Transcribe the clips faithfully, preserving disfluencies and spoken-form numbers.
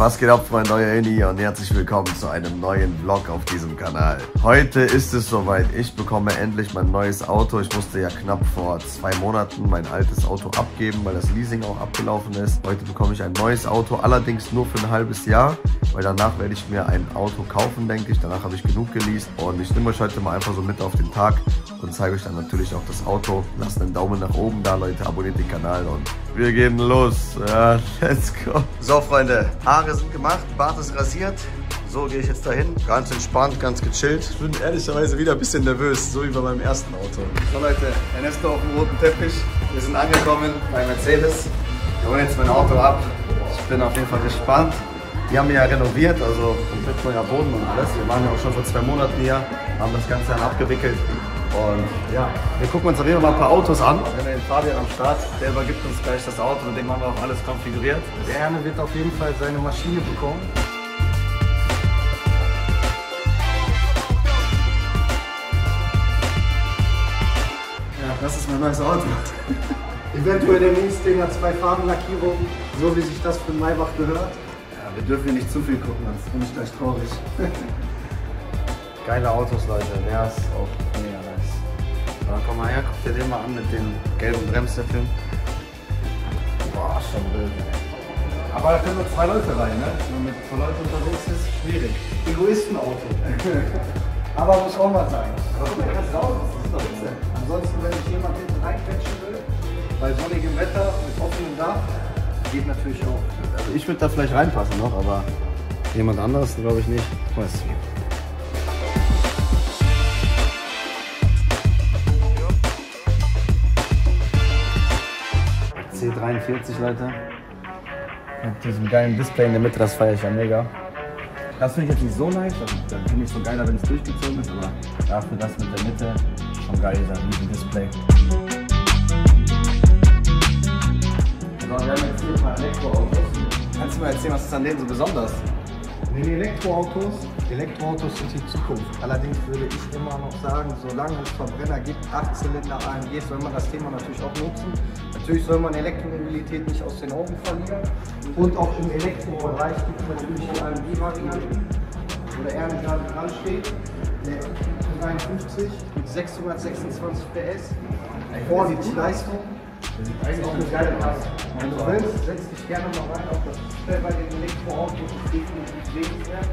Was geht ab, mein neuer Inni, und herzlich willkommen zu einem neuen Vlog auf diesem Kanal. Heute ist es soweit, ich bekomme endlich mein neues Auto. Ich musste ja knapp vor zwei Monaten mein altes Auto abgeben, weil das Leasing auch abgelaufen ist. Heute bekomme ich ein neues Auto, allerdings nur für ein halbes Jahr, weil danach werde ich mir ein Auto kaufen, denke ich. Danach habe ich genug geleast und ich nehme euch heute mal einfach so mit auf den Tag und zeige euch dann natürlich auch das Auto. Lasst einen Daumen nach oben da, Leute, abonniert den Kanal und wir gehen los. Ja, let's go. So, Freunde, Haare sind gemacht, Bart ist rasiert. So gehe ich jetzt dahin. Ganz entspannt, ganz gechillt. Ich bin ehrlicherweise wieder ein bisschen nervös, so wie bei meinem ersten Auto. So, Leute, Ernesto auf dem roten Teppich. Wir sind angekommen bei Mercedes. Wir holen jetzt mein Auto ab. Ich bin auf jeden Fall gespannt. Die haben ja renoviert, also komplett neuer Boden und alles. Wir waren ja auch schon vor zwei Monaten hier, haben das Ganze dann abgewickelt. Und ja, wir gucken uns auf jeden Fall mal ein paar Autos an. Wir haben den Fabian am Start, der übergibt uns gleich das Auto, mit dem haben wir auch alles konfiguriert. Der Erne wird auf jeden Fall seine Maschine bekommen. Ja, das ist mein neues Auto. Eventuell demnächst Dinger, zwei Farbenlackierungen, so wie sich das für Maybach gehört. Ja, wir dürfen hier nicht zu viel gucken, sonst bin ich gleich traurig. Geile Autos, Leute, der ist auch mega nice. So, komm mal her, guck dir den mal an mit den gelben Bremssätteln. Boah, schon wild. Aber da können nur zwei Leute rein, ne? Wenn man mit zwei Leuten unterwegs ist, schwierig. Egoistenauto. Aber muss auch mal sein. Aber guck mal, das ist auch, das ist doch Witze. Ansonsten, wenn sich jemand hinten reinquetschen will, bei sonnigem Wetter mit offenem Dach, geht natürlich auch. Also ich würde da vielleicht reinpassen noch, aber jemand anderes glaube ich nicht. Weiß ich. C dreiundvierzig, Leute. Mit diesem geilen Display in der Mitte, das feiere ich ja mega. Das finde ich jetzt nicht so nice, dann finde ich es so geiler, wenn es durchgezogen ist, aber dafür das mit der Mitte schon geil, dieser riesen Display. So, wir haben jetzt hier ein paar Elektroautos. Kannst du mir erzählen, was ist an denen so besonders? Nee, die Elektroautos, Elektroautos sind die Zukunft. Allerdings würde ich immer noch sagen, solange es Verbrenner gibt, acht Zylinder A M Gs, soll man das Thema natürlich auch nutzen. Natürlich soll man Elektromobilität nicht aus den Augen verlieren. Und auch im Elektrobereich gibt es natürlich die A M G-Varianten, wo der Erne gerade dran steht. Der dreiundfünfzig mit sechshundertsechsundzwanzig P S, ordentlich Leistung. Das ist eigentlich auch eine geile Klasse. Wenn du willst, setz dich gerne mal rein auf das Display bei den Elektroautos, ist definitiv sehenswert.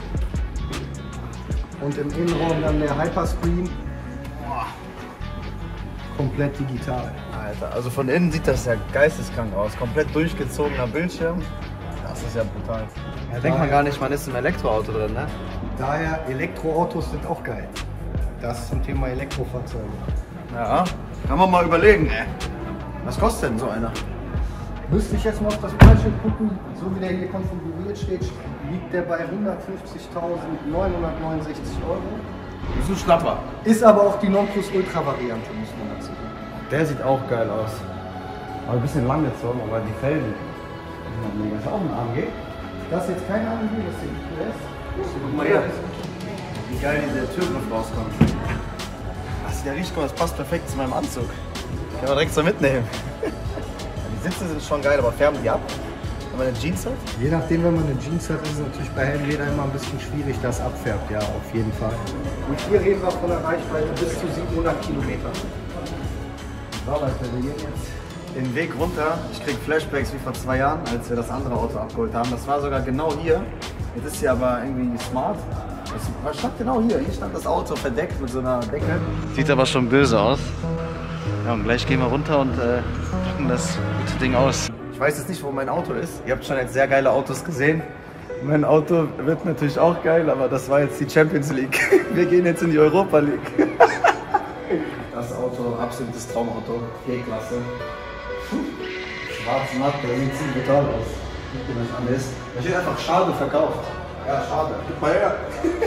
Und im Innenraum dann der Hyperscreen. Boah. Komplett digital. Alter, also von innen sieht das ja geisteskrank aus. Komplett durchgezogener Bildschirm. Das ist ja brutal. Da denkt man gar nicht, man ist im Elektroauto drin, ne? Daher, Elektroautos sind auch geil. Das zum Thema Elektrofahrzeuge. Ja, kann man mal überlegen, ey. Was kostet denn so einer? Müsste ich jetzt mal auf das Preisschild gucken, so wie der hier konfiguriert steht, liegt der bei hundertfünfzigtausendneunhundertneunundsechzig Euro. Das ist ein Schnapper. Ist aber auch die Nonplusultra-Variante, muss man dazu sagen. Der sieht auch geil aus. Aber ein bisschen lang gezogen, aber die Felgen. Das ist auch ein A M G. Das ist jetzt kein A M G, das ist der I Q S. Guck mal her, wie geil diese Türgriff rauskommt. Das sieht ja richtig gut, das passt perfekt zu meinem Anzug. Können wir direkt so mitnehmen. Die Sitze sind schon geil, aber färben die ab, wenn man eine Jeans hat? Je nachdem, wenn man eine Jeans hat, ist es natürlich bei hellem Leder immer ein bisschen schwierig, dass abfärbt, ja, auf jeden Fall. Und hier reden wir von einer Reichweite bis zu siebenhundert Kilometer. So, Leute, wir gehen jetzt den Weg runter. Ich krieg Flashbacks wie vor zwei Jahren, als wir das andere Auto abgeholt haben. Das war sogar genau hier. Jetzt ist hier aber irgendwie smart. Das stand genau hier. Hier stand das Auto verdeckt mit so einer Decke. Sieht aber schon böse aus. Ja, und gleich gehen wir runter und äh, packen das gute Ding aus. Ich weiß jetzt nicht, wo mein Auto ist. Ihr habt schon jetzt sehr geile Autos gesehen. Mein Auto wird natürlich auch geil, aber das war jetzt die Champions League. Wir gehen jetzt in die Europa League. Das Auto, absolutes Traumauto. G-Klasse. Schwarz matt, der sieht ziemlich toll aus. Guckt ihr euch an, ist. Da steht einfach schade verkauft. Ja, schade. Gib mal her.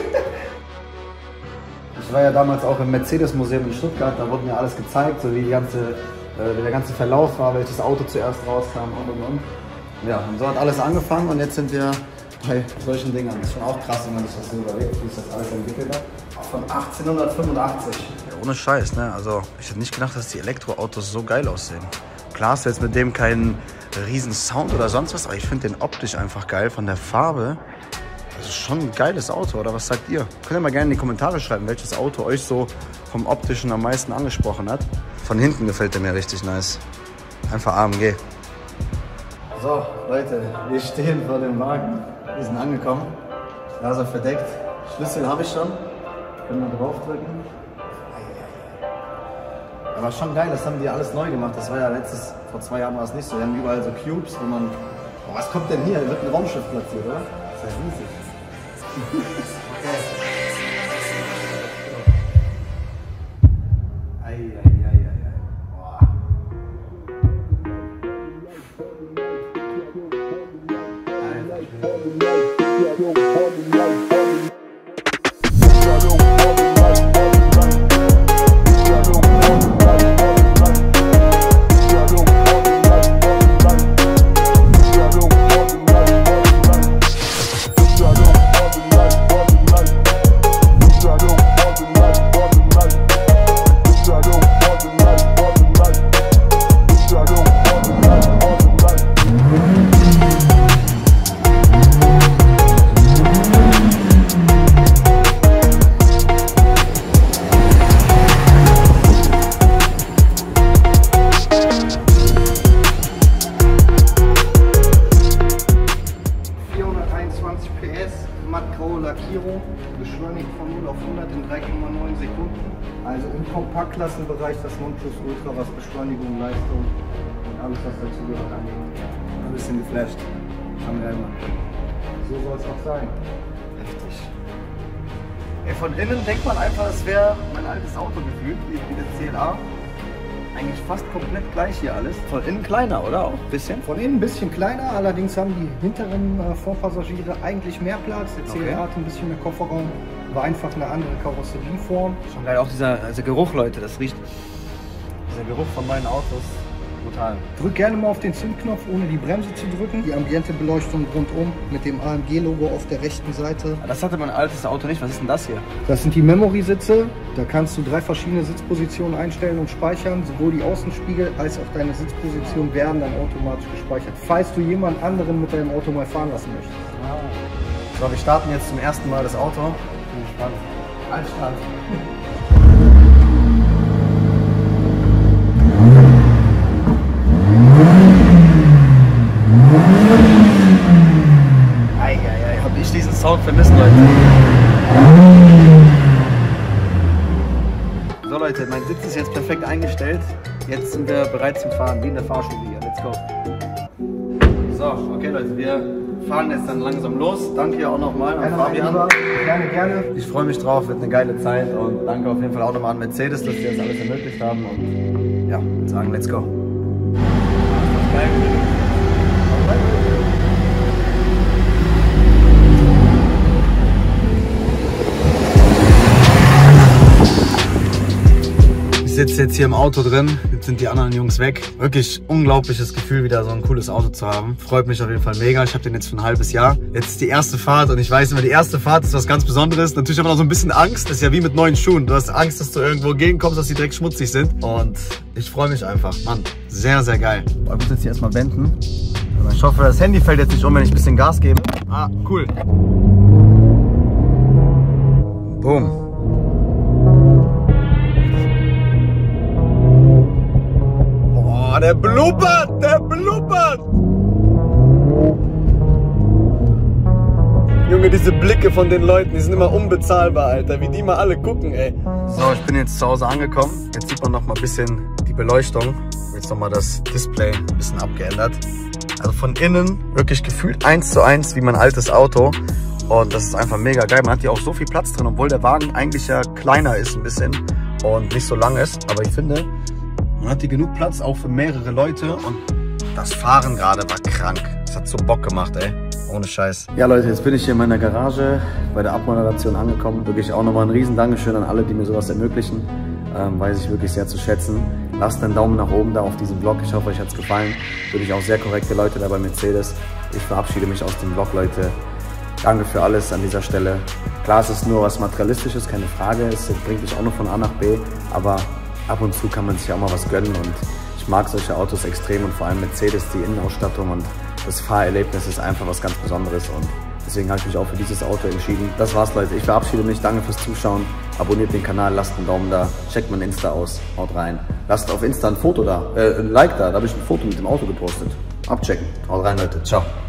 Ich war ja damals auch im Mercedes-Museum in Stuttgart, da wurde mir alles gezeigt, so wie, die ganze, äh, wie der ganze Verlauf war, welches Auto zuerst rauskam und und und. Ja, und so hat alles angefangen und jetzt sind wir bei solchen Dingern. Das ist schon auch krass, wenn man sich das so überlegt, wie sich das alles entwickelt hat. Von achtzehnhundertfünfundachtzig. Ja, ohne Scheiß, ne? Also ich hätte nicht gedacht, dass die Elektroautos so geil aussehen. Klar hast du jetzt mit dem keinen riesen Sound oder sonst was, aber ich finde den optisch einfach geil, von der Farbe. Das ist schon ein geiles Auto, oder was sagt ihr? Könnt ihr mal gerne in die Kommentare schreiben, welches Auto euch so vom Optischen am meisten angesprochen hat. Von hinten gefällt der mir richtig nice. Einfach A M G. So, Leute, wir stehen vor dem Wagen. Wir sind angekommen. Nase verdeckt. Schlüssel habe ich schon. Können wir draufdrücken. Aber schon geil, das haben die alles neu gemacht. Das war ja letztes, vor zwei Jahren war es nicht so. Wir haben überall so Cubes, wo man. Oh, was kommt denn hier? Hier wird ein Raumschiff platziert, oder? Das ist ja riesig. Okay. Ei, ei, ei, ei, ei. Boah. Beschleunigt von null auf hundert in drei Komma neun Sekunden. Also im Kompaktklassenbereich das Nonplusultra, was Beschleunigung, Leistung und alles, was dazu gehört, angeht. Ein bisschen geflasht. Haben wir immer. So soll es auch sein. Heftig. Ey, von innen denkt man einfach, es wäre mein altes Auto gefühlt, wie, wie das C L A. Eigentlich fast komplett gleich hier alles. Von innen kleiner, oder? Auch ein bisschen? Von innen ein bisschen kleiner, allerdings haben die hinteren äh, Vorpassagiere eigentlich mehr Platz. Der C L A okay. Hat ein bisschen mehr Kofferraum, war einfach eine andere Karosserieform. Schon geil, auch dieser, dieser Geruch, Leute, das riecht. Dieser Geruch von meinen Autos, brutal. Drück gerne mal auf den Zündknopf, ohne die Bremse zu drücken. Die Ambientebeleuchtung rundum mit dem A M G-Logo auf der rechten Seite. Das hatte mein altes Auto nicht. Was ist denn das hier? Das sind die Memory-Sitze. Da kannst du drei verschiedene Sitzpositionen einstellen und speichern. Sowohl die Außenspiegel als auch deine Sitzposition werden dann automatisch gespeichert, falls du jemand anderen mit deinem Auto mal fahren lassen möchtest. Ah. So, wir starten jetzt zum ersten Mal das Auto. Bin gespannt. Einstart. Eieiei, hab ich diesen Sound vermisst, Leute. So Leute, mein Sitz ist jetzt perfekt eingestellt. Jetzt sind wir bereit zum Fahren, wie in der Fahrschule hier. Let's go. So, okay Leute, wir fahren jetzt dann langsam los. Danke auch nochmal an Fabian. Gerne, gerne. Ich freue mich drauf, wird eine geile Zeit und danke auf jeden Fall auch nochmal an Mercedes, dass die das alles ermöglicht haben. Und ja, sagen, let's go. Geil. Ich sitze jetzt hier im Auto drin, jetzt sind die anderen Jungs weg. Wirklich unglaubliches Gefühl, wieder so ein cooles Auto zu haben. Freut mich auf jeden Fall mega. Ich habe den jetzt für ein halbes Jahr. Jetzt ist die erste Fahrt und ich weiß immer, die erste Fahrt ist was ganz Besonderes. Natürlich aber noch so ein bisschen Angst. Das ist ja wie mit neuen Schuhen. Du hast Angst, dass du irgendwo gegenkommst, dass die direkt schmutzig sind. Und ich freue mich einfach. Mann, sehr, sehr geil. Ich muss jetzt hier erstmal wenden. Ich hoffe, das Handy fällt jetzt nicht um, wenn ich ein bisschen Gas gebe. Ah, cool. Boom. Boah, der blubbert, der blubbert. Junge, diese Blicke von den Leuten, die sind immer unbezahlbar, Alter. Wie die mal alle gucken, ey. So, ich bin jetzt zu Hause angekommen. Jetzt sieht man noch mal ein bisschen die Beleuchtung. Jetzt noch mal das Display ein bisschen abgeändert. Also von innen wirklich gefühlt eins zu eins wie mein altes Auto. Und das ist einfach mega geil. Man hat hier auch so viel Platz drin, obwohl der Wagen eigentlich ja kleiner ist ein bisschen und nicht so lang ist. Aber ich finde, man hat hier genug Platz auch für mehrere Leute. Und das Fahren gerade war krank. Das hat so Bock gemacht, ey. Ohne Scheiß. Ja Leute, jetzt bin ich hier in meiner Garage bei der Abmoderation angekommen. Wirklich auch nochmal ein riesen Dankeschön an alle, die mir sowas ermöglichen. Ähm, weiß ich wirklich sehr zu schätzen. Lasst einen Daumen nach oben da auf diesem Vlog. Ich hoffe, euch hat es gefallen. Wirklich auch sehr korrekte Leute da bei Mercedes. Ich verabschiede mich aus dem Vlog, Leute. Danke für alles an dieser Stelle. Klar, es ist nur was Materialistisches, keine Frage. Es bringt dich auch noch von A nach B. Aber ab und zu kann man sich auch mal was gönnen. Und ich mag solche Autos extrem und vor allem Mercedes, die Innenausstattung und das Fahrerlebnis ist einfach was ganz Besonderes und deswegen habe ich mich auch für dieses Auto entschieden. Das war's, Leute. Ich verabschiede mich. Danke fürs Zuschauen. Abonniert den Kanal, lasst einen Daumen da, checkt mein Insta aus, haut rein. Lasst auf Insta ein Foto da, äh, ein Like da, da habe ich ein Foto mit dem Auto gepostet. Abchecken. Haut rein, Leute. Ciao.